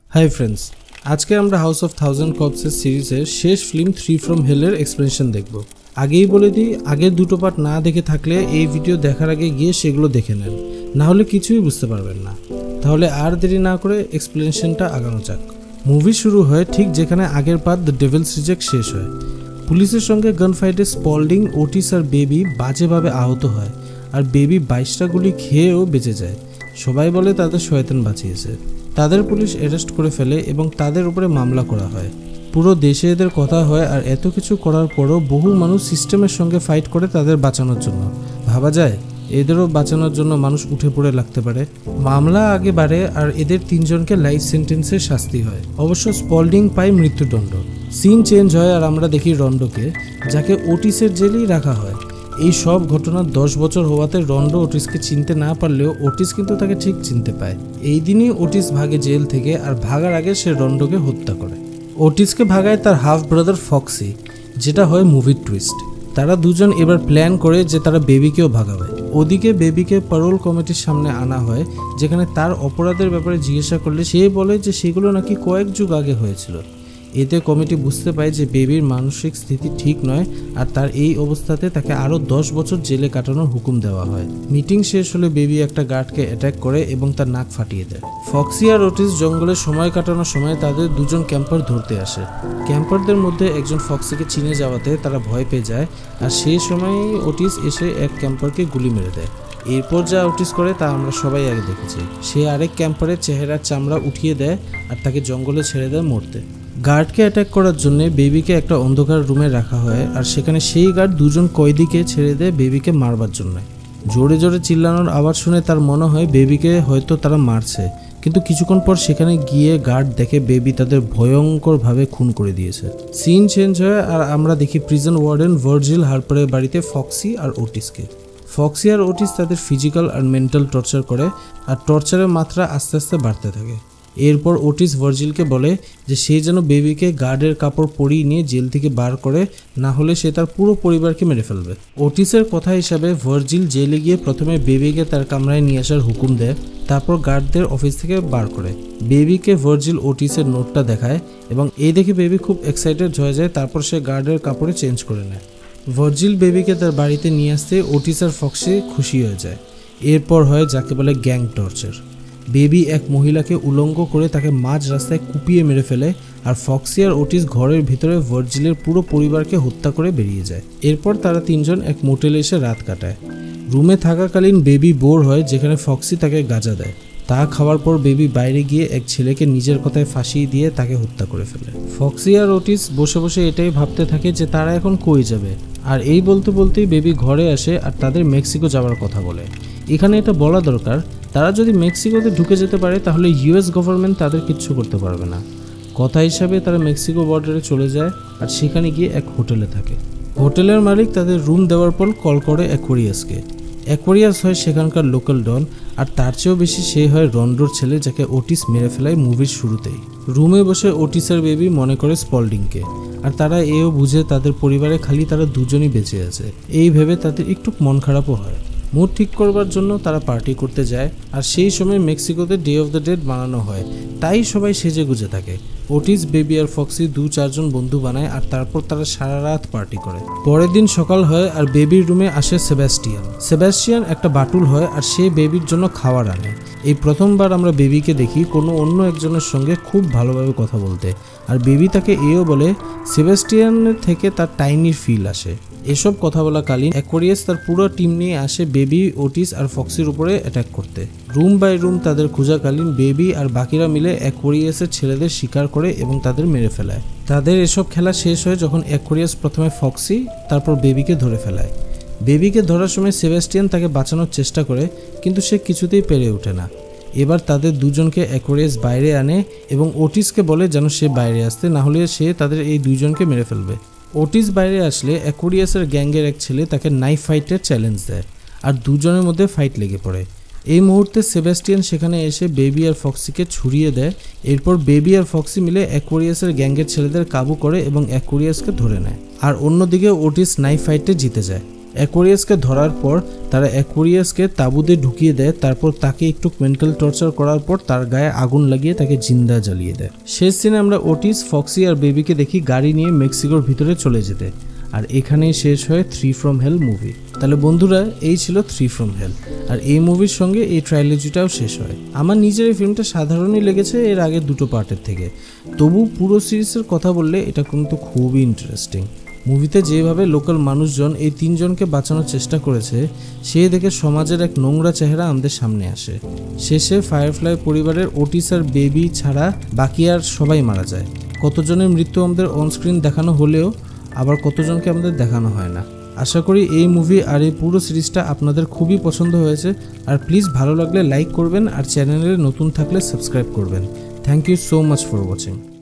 Hi friends, आज के আমরা হাউস অফ থাউজেন্ড কর্পসের সিরিজের শেষ ফিল্ম 3 ফ্রম হেলের এক্সপ্লেনেশন দেখব। আগেই বলে দিই, আগের দুটো পার্ট না দেখে থাকলে এই ভিডিও দেখার আগে গিয়ে সেগুলো দেখে নেন, না হলে কিছুই বুঝতে পারবেন না। তাহলে আর দেরি না করে এক্সপ্লেনেশনটা আগানো যাক। মুভি শুরু হয় ঠিক যেখানে আগের পার্ট দ্য ডেভিলস রিজেক্ট শেষ হয়। পুলিশের সঙ্গে গান ফাইটে স্পল্ডিং, ওটিস আর বেবি বাজেভাবে আহত হয়, আর বেবি 22টা গুলি খেয়েও বেঁচে যায়। সবাই বলে তাদের শয়তান বাঁচিয়েছে। তাদের পুলিশ অ্যারেস্ট করে ফেলে এবং তাদের উপরে মামলা করা হয়। পুরো দেশে এদের কথা হয়, আর এত কিছু করার পরও বহু মানুষ সিস্টেমের সঙ্গে ফাইট করে তাদের বাঁচানোর জন্য। ভাবা যায় এদেরও বাঁচানোর জন্য মানুষ উঠে পড়ে লাগতে পারে। মামলা আগে বাড়ে আর এদের তিনজনকে লাইফ সেন্টেন্সের শাস্তি হয়। অবশ্য স্পল্ডিং পায় মৃত্যুদণ্ড। সিন চেঞ্জ হয় আর আমরা দেখি রন্ডোকে, যাকে ওটিসের জেলেই রাখা হয়। এই সব ঘটনা 10 বছর হওয়াতে রন্ডো ওটিসকে চিনতে না পারলেও ওটিস কিন্তু তাকে ঠিক চিনতে পায়। এই দিনই ওটিস ভাগে জেল থেকে, আর ভাগার আগে সে রন্ডোকে হত্যা করে। ওটিসকে ভাগায় তার হাফ ব্রাদার ফক্সি, যেটা হয় মুভির টুইস্ট। তারা দুজন এবার প্ল্যান করে যে তারা বেবিকেও ভাগাবে। ওদিকে বেবিকে প্যারোল কমিটির সামনে আনা হয়, যেখানে তার অপরাধের ব্যাপারে জিজ্ঞাসা করলে সে বলে যে সেগুলো নাকি কয়েক যুগ আগে হয়েছিল। এতে কমিটি বুঝতে পায় যে বেবির মানসিক স্থিতি ঠিক নয়, আর তার এই অবস্থাতে তাকে আরও 10 বছর জেলে কাটানোর হুকুম দেওয়া হয়। মিটিং শেষ হলে বেবি একটা গার্ডকে অ্যাটাক করে এবং তার নাক ফাটিয়ে দেয়। ফক্সি আর ওটিস জঙ্গলে সময় কাটানোর সময় তাদের দুজন ক্যাম্পার ধরতে আসে। ক্যাম্পারদের মধ্যে একজন ফক্সিকে চিনে যাওয়াতে তারা ভয় পেয়ে যায়, আর সেই সময়ই ওটিস এসে এক ক্যাম্পারকে গুলি মেরে দেয়। এরপর যা ওটিস করে তা আমরা সবাই আগে দেখেছি। সে আরেক ক্যাম্পারের চেহারার চামড়া উঠিয়ে দেয় আর তাকে জঙ্গলে ছেড়ে দেয় মরতে। গার্ডকে অ্যাটাক করার জন্য বেবিকে একটা অন্ধকার রুমে রাখা হয়, আর সেখানে সেই গার্ড দুজন কয়েদিকে ছেড়ে দেয় বেবিকে মারবার জন্য। জোরে জোরে চিল্লানোর আওয়াজ শুনে তার মনে হয় বেবিকে হয়তো তারা মারছে, কিন্তু কিছুক্ষণ পর সেখানে গিয়ে গার্ড দেখে বেবি তাদের ভয়ঙ্করভাবে খুন করে দিয়েছে। সিন চেঞ্জ হয় আর আমরা দেখি প্রিজন ওয়ার্ডেন ভার্জিল হার্পারের বাড়িতে ফক্সি আর ওটিসকে। ফক্সি আর ওটিস তাদের ফিজিক্যাল আর মেন্টাল টর্চার করে, আর টর্চারের মাত্রা আস্তে আস্তে বাড়তে থাকে। এরপর ওটিস ভার্জিলকে বলে যে সে যেন বেবিকে গার্ডের কাপড় পরিয়ে নিয়ে জেল থেকে বার করে, না হলে সে তার পুরো পরিবারকে মেরে ফেলবে। ওটিসের কথা হিসাবে ভার্জিল জেলে গিয়ে প্রথমে বেবিকে তার কামরায় নিয়ে আসার হুকুম দেয়, তারপর গার্ডদের অফিস থেকে বার করে। বেবিকে ভার্জিল ওটিসের নোটটা দেখায় এবং এই দেখে বেবি খুব এক্সাইটেড হয়ে যায়। তারপর সে গার্ডের কাপড়ে চেঞ্জ করে নেয়। ভার্জিল বেবিকে তার বাড়িতে নিয়ে আসতে ওটিস আর ফক্সি খুশি হয়ে যায়। এরপর হয় যাকে বলে গ্যাং টর্চার। বেবি এক মহিলাকে উলঙ্গ করে তাকে মাঝ রাস্তায় কুপিয়ে মেরে ফেলে, আর ফক্সি আর ওটিস ঘরের ভিতরে ভার্জিলের পুরো পরিবারকে হত্যা করে বেরিয়ে যায়। এরপর তারা তিনজন এক মোটেলে এসে রাত কাটায়। রুমে থাকাকালীন বেবি বোর হয়, যেখানে ফক্সি তাকে গাঁজা দেয়। তা খাওয়ার পর বেবি বাইরে গিয়ে এক ছেলেকে নিজের কথায় ফাঁসিয়ে দিয়ে তাকে হত্যা করে ফেলে। ফক্সি আর ওটিস বসে বসে এটাই ভাবতে থাকে যে তারা এখন কই যাবে, আর এই বলতে বলতেই বেবি ঘরে আসে আর তাদের মেক্সিকো যাওয়ার কথা বলে। এখানে এটা বলা দরকার, তারা যদি মেক্সিকোতে ঢুকে যেতে পারে তাহলে ইউএস গভর্নমেন্ট তাদের কিচ্ছু করতে পারবে না। কথা হিসাবে তারা মেক্সিকো বর্ডারে চলে যায় আর সেখানে গিয়ে এক হোটেলে থাকে। হোটেলের মালিক তাদের রুম দেওয়ার পর কল করে অ্যাকোয়ারিয়াসকে। অ্যাকোয়ারিয়াস হয় সেখানকার লোকাল ডন, আর তার চেয়েও বেশি সে হয় রন্ডোর ছেলে, যাকে ওটিস মেরে ফেলায় মুভির শুরুতেই। রুমে বসে ওটিসের বেবি মনে করে স্পল্ডিংকে, আর তারা এও বুঝে তাদের পরিবারে খালি তারা দুজনই বেঁচে আছে। এই ভেবে তাদের একটু মন খারাপও হয়। মুড ঠিক করবার জন্য তারা পার্টি করতে যায়, আর সেই সময় মেক্সিকোতে ডে অফ দ্য ডেড বানানো হয়, তাই সবাই সেজে গুজে থাকে। ওটিস, বেবি আর ফক্সি 2-4 জন বন্ধু বানায়, আর তারপর তারা সারা রাত পার্টি করে। পরের দিন সকাল হয় আর বেবির রুমে আসে সেবাস্টিয়ান একটা বাটুল হয়, আর সে বেবির জন্য খাবার আনে। এই প্রথমবার আমরা বেবিকে দেখি কোনো অন্য একজনের সঙ্গে খুব ভালোভাবে কথা বলতে, আর বেবি তাকে এও বলে সেবাস্টিয়ানের থেকে তার টাইনির ফিল আসে। এসব কথা বলাকালীন অ্যাকোয়ারিয়াস তার পুরো টিম নিয়ে আসে বেবি, ওটিস আর ফক্সির উপরে অ্যাটাক করতে। রুম বাই রুম তাদের খোঁজাকালীন বেবি আর বাকিরা মিলে অ্যাকোয়ারিয়াসের ছেলেদের শিকার করে এবং তাদের মেরে ফেলায়। তাদের এসব খেলা শেষ হয় যখন অ্যাকোয়ারিয়াস প্রথমে ফক্সি তারপর বেবিকে ধরে ফেলায়। বেবিকে ধরার সময় সেবাস্টিয়ান তাকে বাঁচানোর চেষ্টা করে, কিন্তু সে কিছুতেই পেরে ওঠে না। এবার তাদের দুজনকে অ্যাকোয়ারিয়াস বাইরে আনে এবং ওটিসকে বলে যেন সে বাইরে আসতে, না হলে সে তাদের এই দুইজনকে মেরে ফেলবে। ওটিস বাইরে আসলে অ্যাকোয়ারিয়াসের গ্যাংয়ের এক ছেলে তাকে নাইফ ফাইটের চ্যালেঞ্জ দেয়, আর দুজনের মধ্যে ফাইট লেগে পড়ে। এই মুহূর্তে সেবাস্টিয়ান সেখানে এসে বেবি আর ফক্সিকে ছুড়িয়ে দেয়। এরপর বেবি আর ফক্সি মিলে অ্যাকোয়ারিয়াসের গ্যাংয়ের ছেলেদের কাবু করে এবং অ্যাকোয়ারিয়াসকে ধরে নেয়, আর অন্যদিকে ওটিস নাইফ ফাইটে জিতে যায়। অ্যাকোয়ারিয়াসকে ধরার পর তারা অ্যাকোয়ারিয়াসকে তাঁবুতে ঢুকিয়ে দেয়, তারপর তাকে একটু মেন্টাল টর্চার করার পর তার গায়ে আগুন লাগিয়ে তাকে জিন্দা জ্বালিয়ে দেয়। শেষ সিনে আমরা ওটিস, ফক্সি আর বেবিকে দেখি গাড়ি নিয়ে মেক্সিকোর ভিতরে চলে যেতে। আর এখানেই শেষ হয় 3 from Hell মুভি। তাহলে বন্ধুরা, এই ছিল 3 from Hell, আর এই মুভির সঙ্গে এই ট্রাইলজিটাও শেষ হয়। আমার নিজের এই ফিল্মটা সাধারণই লেগেছে এর আগের দুটো পার্টের থেকে, তবু পুরো সিরিজের কথা বললে এটা কিন্তু খুবই ইন্টারেস্টিং। মুভিতে যেভাবে লোকাল মানুষজন এই 3 জনকে বাঁচানোর চেষ্টা করেছে সে দেখে সমাজের এক নোংরা চেহারা আমাদের সামনে আসে। শেষে ফায়ারফ্লাই পরিবারের ওটিস আর বেবি ছাড়া বাকি আর সবাই মারা যায়। কতজনের মৃত্যু আমাদের অনস্ক্রিন দেখানো হলেও আবার কতজনকে আমাদের দেখানো হয় না। আশা করি এই মুভি আর এই পুরো সিরিজটা আপনাদের খুবই পছন্দ হয়েছে। আর প্লিজ ভালো লাগলে লাইক করবেন আর চ্যানেলে নতুন থাকলে সাবস্ক্রাইব করবেন। Thank you so much for watching.